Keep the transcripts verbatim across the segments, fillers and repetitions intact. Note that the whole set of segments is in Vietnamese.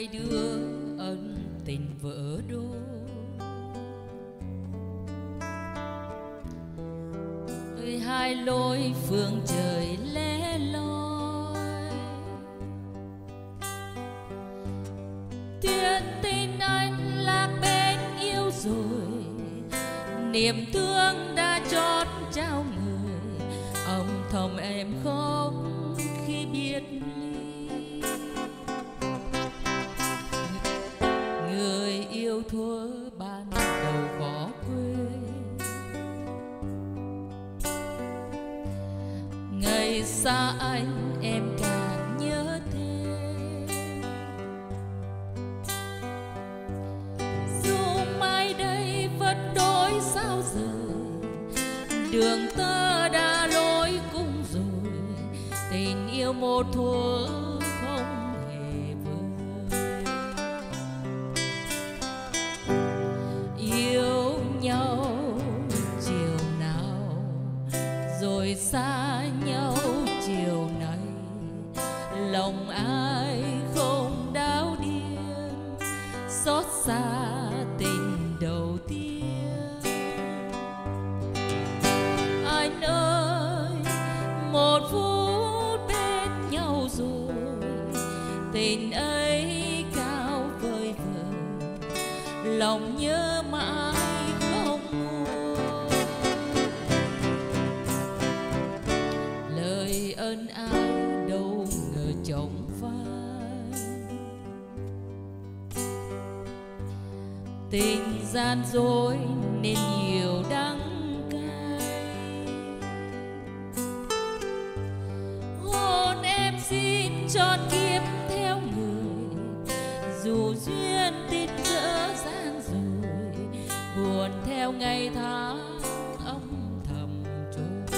hai đứa ân tình vỡ đôi. Hai lối phương trời lẻ loi, tuyệt tình anh lạc bên yêu rồi, niềm thương đã chót trao người, âm thầm em khóc khi biết ly. Người yêu thuở ban đầu khó quên, ngày xa anh em càng nhớ thêm. Dù mai đây vẫn đổi sao rời, đường tơ đã lối cung rồi, tình yêu một thuở không hề vơi. Yêu nhau chiều nào rồi xa nhau chiều nay, lòng ai không đau điên, xót xa tình đầu tiên. Anh ơi, một phút bên nhau rồi, tình ấy cao vời vời, lòng nhớ mãi không nguôi. Lời ân ái đâu ngờ chồng phai, tình gian dối nên nhiều đắng cay. Hôn em xin trọn kiếp theo người, dù duyên tin dở dang rồi, buồn theo ngày tháng âm thầm trôi.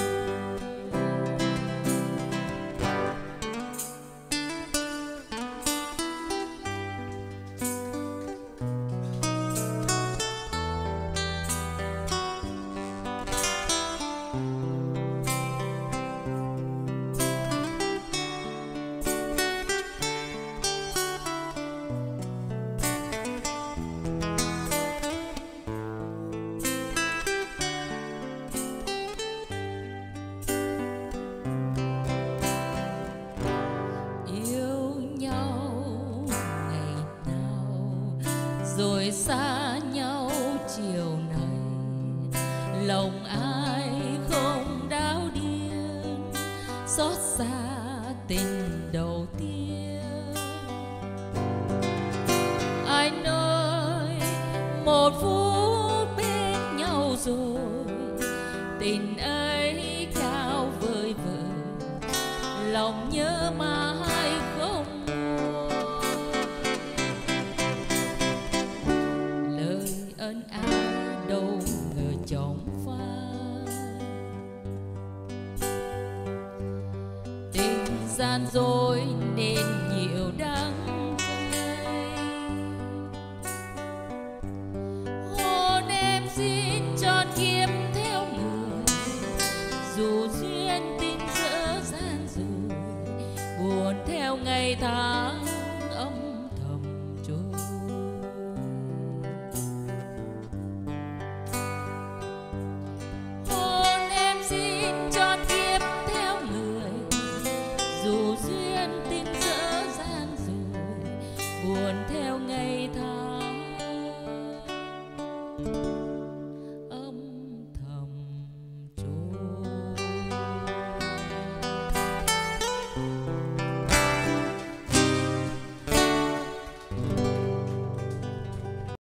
Rồi xa nhau chiều nay, lòng ai không đau điên, xót xa tình đầu tiên. Anh ơi, một phút bên nhau rồi, tình ấy cao vời vời, lòng nhớ mãi không. Ân ái đâu ngờ chồng phai, tình gian dối nên nhiều đắng cay. Hôn em xin trọn kiếp theo người, dù duyên tin dở dang rồi, buồn theo ngày tháng